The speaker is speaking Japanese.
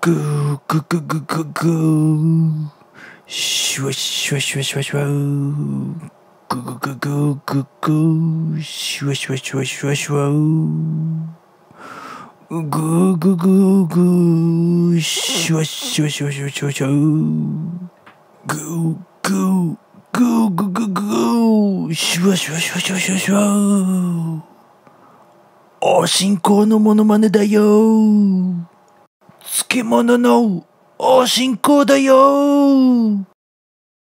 ぐーぐぐぐぐぐーシュワシュワシュワシュワシュワーぐぐぐぐぐぐーシュワシュワシュワシュワシュワーぐーぐぐぐーシュワシュワシュワシュワシュワシュワーぐーぐーぐーぐぐぐーシュワシュワシュワシュワシュワシュワーお進行のモノマネだよー漬物のお進行だよー